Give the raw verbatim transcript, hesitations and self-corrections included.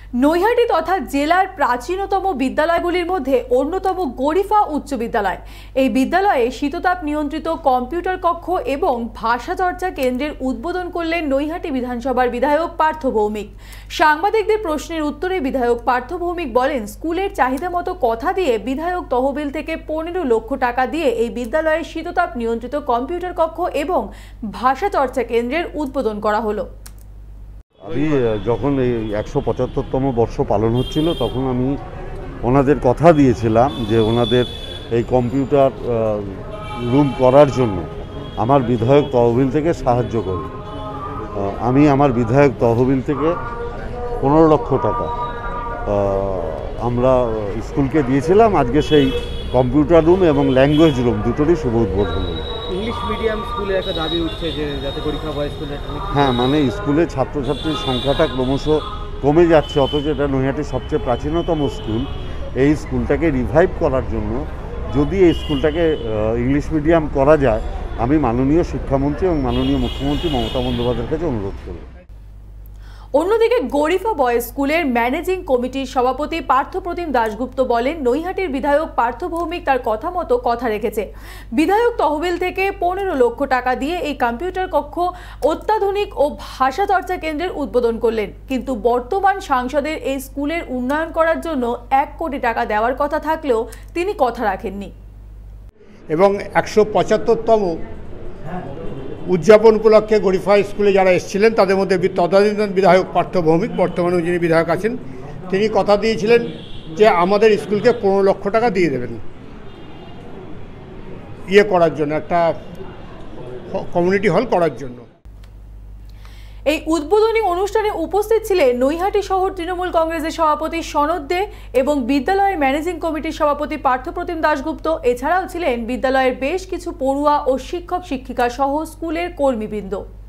নৈহাটি তথা জেলার প্রাচীনতম বিদ্যালয়গুলির মধ্যে অন্যতম গরিফা উচ্চ বিদ্যালয়। এই বিদ্যালয়ে শীততাপ নিয়ন্ত্রিত কম্পিউটার কক্ষ এবং ভাষা চর্চা কেন্দ্রের উদ্বোধন করলেন নৈহাটি বিধানসভার বিধায়ক পার্থ ভৌমিক। সাংবাদিকদের প্রশ্নের উত্তরে বিধায়ক পার্থ ভৌমিক বলেন, স্কুলের চাহিদা মতো কথা দিয়ে বিধায়ক তহবিল থেকে পনেরো লক্ষ টাকা দিয়ে এই বিদ্যালয়ে শীততাপ নিয়ন্ত্রিত কম্পিউটার কক্ষ এবং ভাষা চর্চা কেন্দ্রের উদ্বোধন করা হলো। আমি যখন এই একশো পঁচাত্তরতম বর্ষ পালন হচ্ছিল তখন আমি ওনাদের কথা দিয়েছিলাম যে ওনাদের এই কম্পিউটার রুম করার জন্য আমার বিধায়ক তহবিল থেকে সাহায্য করি। আমি আমার বিধায়ক তহবিল থেকে পনেরো লক্ষ টাকা আমরা স্কুলকে দিয়েছিলাম। আজকে সেই কম্পিউটার রুম এবং ল্যাঙ্গুয়েজ রুম দুটোরই শুভ উদ্বোধন হলো। ইংলিশ মিডিয়াম স্কুলে একটা দাবি উঠছে যে যাতে গরিফা বয়েজ স্কুলে, হ্যাঁ মানে স্কুলে ছাত্রছাত্রীর সংখ্যাটা ক্রমশ কমে যাচ্ছে, অথচ এটা নৈহাটির সবচেয়ে প্রাচীনতম স্কুল। এই স্কুলটাকে রিভাইভ করার জন্য যদি এই স্কুলটাকে ইংলিশ মিডিয়াম করা যায়, আমি মাননীয় শিক্ষামন্ত্রী এবং মাননীয় মুখ্যমন্ত্রী মমতা বন্দ্যোপাধ্যায়ের কাছে অনুরোধ করব। অন্যদিকে গরিফা বয়েজ স্কুলের ম্যানেজিং কমিটির সভাপতি পার্থপ্রতিম দাশগুপ্ত বলেন, নৈহাটির বিধায়ক পার্থ ভৌমিক তার কথা মতো কথা রেখেছে। বিধায়ক তহবিল থেকে পনেরো লক্ষ টাকা দিয়ে এই কম্পিউটার কক্ষ, অত্যাধুনিক ও ভাষা চর্চা কেন্দ্রের উদ্বোধন করলেন, কিন্তু বর্তমান সাংসদের এই স্কুলের উন্নয়ন করার জন্য এক কোটি টাকা দেওয়ার কথা থাকলেও তিনি কথা রাখেননি। এবং একশো পঁচাত্তরতম উদযাপন উপলক্ষে গরিফা স্কুলে যারা এসেছিলেন তাদের মধ্যে তদানীন্তন বিধায়ক পার্থ ভৌমিক, বর্তমানে যিনি বিধায়ক আছেন, তিনি কথা দিয়েছিলেন যে আমাদের স্কুলকে পনেরো লক্ষ টাকা দিয়ে দেবেন ইয়ে করার জন্য, একটা কমিউনিটি হল করার জন্য। এই উদ্বোধনী অনুষ্ঠানে উপস্থিত ছিলেন নৈহাটি শহর তৃণমূল কংগ্রেসের সভাপতি সনদ দে এবং বিদ্যালয়ের ম্যানেজিং কমিটির সভাপতি পার্থপ্রতিম দাশগুপ্ত। এছাড়াও ছিলেন বিদ্যালয়ের বেশ কিছু পড়ুয়া ও শিক্ষক শিক্ষিকা সহ স্কুলের কর্মীবৃন্দ।